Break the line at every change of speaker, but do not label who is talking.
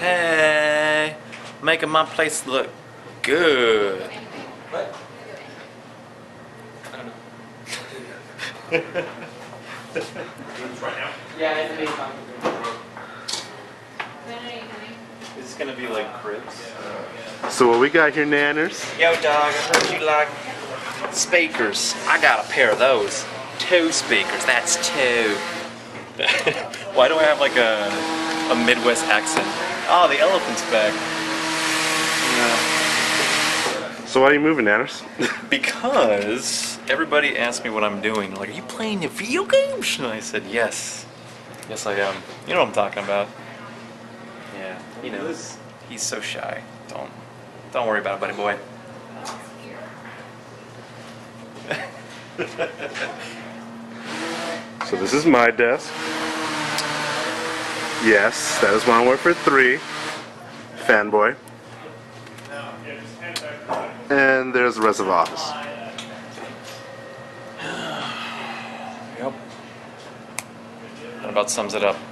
Hey, making my place look good.
What? I don't know.
Right now?
Yeah, it's me talking.
Is this gonna be like cribs?
So what we got here, Nanners?
Yo, dog, I heard you like speakers. I got a pair of those. 2 speakers. That's 2. Why do I have like a Midwest accent? Oh, the elephant's back.
So why are you moving, Nanners?
Because everybody asked me what I'm doing. Like, are you playing the video games? And I said, yes. Yes, I am. You know what I'm talking about. Yeah, he knows. He's so shy. Don't worry about it, buddy boy.
So this is my desk. Yes, that is one word for 3. Fanboy. And there's the rest of the office.
Yep. That about sums it up.